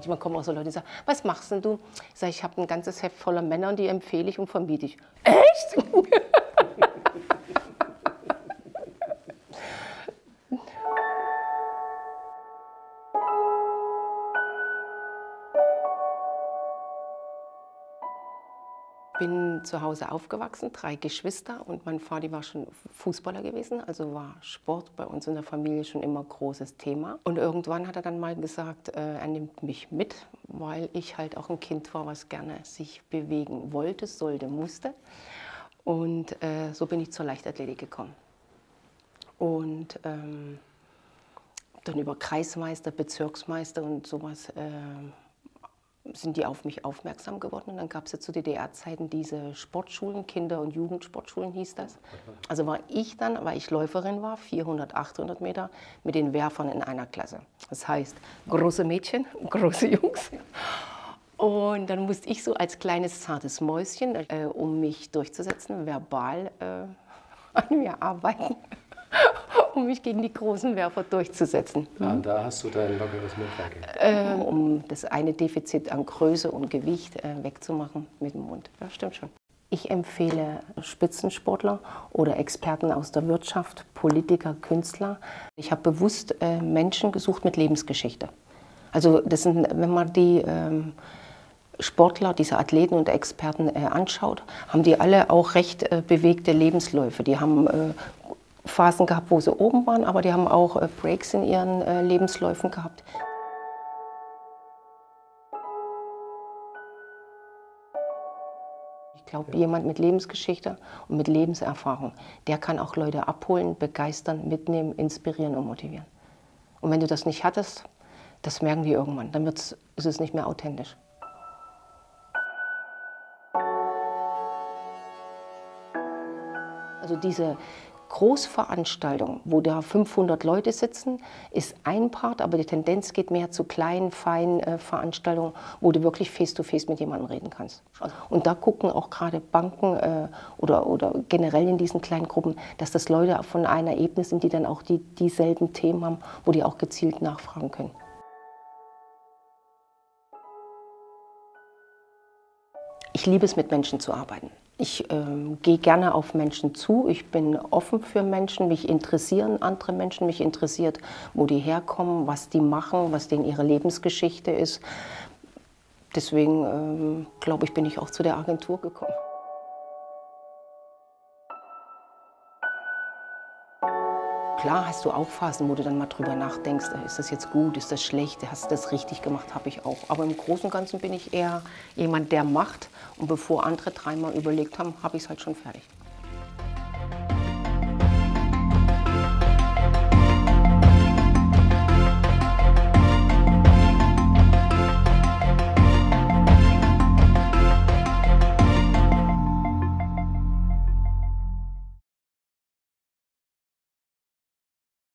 Manchmal kommen auch so Leute, die sagen, was machst denn du? Ich sage, ich habe ein ganzes Heft voller Männer und die empfehle ich und vermiete ich. Echt? Ich bin zu Hause aufgewachsen, 3 Geschwister und mein Vater war schon Fußballer gewesen, also war Sport bei uns in der Familie schon immer ein großes Thema. Und irgendwann hat er dann mal gesagt, er nimmt mich mit, weil ich halt auch ein Kind war, was gerne sich bewegen wollte, sollte, musste. Und so bin ich zur Leichtathletik gekommen. Und dann über Kreismeister, Bezirksmeister und sowas sind die auf mich aufmerksam geworden. Und dann gab es ja zu DDR-Zeiten diese Sportschulen, Kinder- und Jugendsportschulen hieß das. Also war ich dann, weil ich Läuferin war, 400, 800 Meter, mit den Werfern in einer Klasse. Das heißt, große Mädchen, große Jungs. Und dann musste ich so als kleines, zartes Mäuschen, um mich durchzusetzen, verbal an mir arbeiten, um mich gegen die großen Werfer durchzusetzen. Ja, und da hast du dein lockeres Mundwerk. Um das eine Defizit an Größe und Gewicht wegzumachen mit dem Mund. Ja, stimmt schon. Ich empfehle Spitzensportler oder Experten aus der Wirtschaft, Politiker, Künstler. Ich habe bewusst Menschen gesucht mit Lebensgeschichte. Also das sind, wenn man die Sportler, diese Athleten und Experten anschaut, haben die alle auch recht bewegte Lebensläufe. Die haben Phasen gehabt, wo sie oben waren, aber die haben auch Breaks in ihren Lebensläufen gehabt. Ich glaube, jemand mit Lebensgeschichte und mit Lebenserfahrung, der kann auch Leute abholen, begeistern, mitnehmen, inspirieren und motivieren. Und wenn du das nicht hattest, das merken die irgendwann, dann ist es nicht mehr authentisch. Also diese Großveranstaltung, wo da 500 Leute sitzen, ist ein Part, aber die Tendenz geht mehr zu kleinen, feinen Veranstaltungen, wo du wirklich face-to-face mit jemandem reden kannst. Und da gucken auch gerade Banken oder generell in diesen kleinen Gruppen, dass das Leute von einer Ebene sind, die dann auch dieselben Themen haben, wo die auch gezielt nachfragen können. Ich liebe es, mit Menschen zu arbeiten. Ich gehe gerne auf Menschen zu, ich bin offen für Menschen, mich interessieren andere Menschen, mich interessiert, wo die herkommen, was die machen, was denen ihre Lebensgeschichte ist. Deswegen, glaube ich, bin ich auch zu der Agentur gekommen. Klar hast du auch Phasen, wo du dann mal drüber nachdenkst, ist das jetzt gut, ist das schlecht, hast du das richtig gemacht, habe ich auch. Aber im Großen und Ganzen bin ich eher jemand, der macht und bevor andere dreimal überlegt haben, habe ich es halt schon fertig.